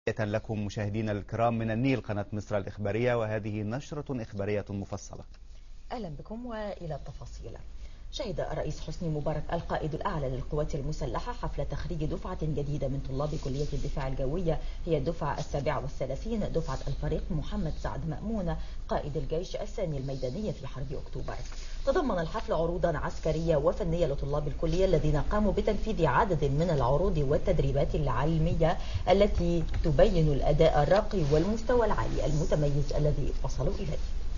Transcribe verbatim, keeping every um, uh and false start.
تحية لكم مشاهدينا الكرام من النيل قناة مصر الإخبارية، وهذه نشرة إخبارية مفصلة. أهلا بكم وإلى التفاصيل. شهد الرئيس حسني مبارك القائد الأعلى للقوات المسلحة حفل تخريج دفعة جديدة من طلاب كلية الدفاع الجوية، هي الدفعة السابعة والثلاثين، دفعة الفريق محمد سعد مأمون قائد الجيش الثاني الميداني في حرب أكتوبر. تضمن الحفل عروضا عسكرية وفنية لطلاب الكلية الذين قاموا بتنفيذ عدد من العروض والتدريبات العلمية التي تبين الأداء الراقي والمستوى العالي المتميز الذي وصلوا إليه.